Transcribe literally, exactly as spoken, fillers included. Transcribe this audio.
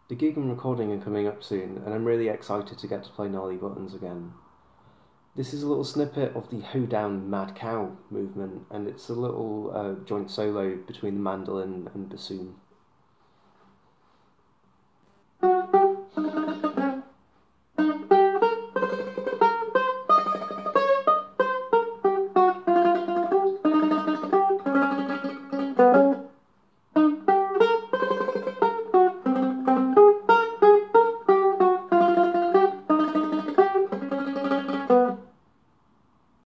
The gig and recording are coming up soon, and I'm really excited to get to play Gnarly Buttons again. This is a little snippet of the Hoedown Mad Cow movement, and it's a little uh, joint solo between the mandolin and bassoon.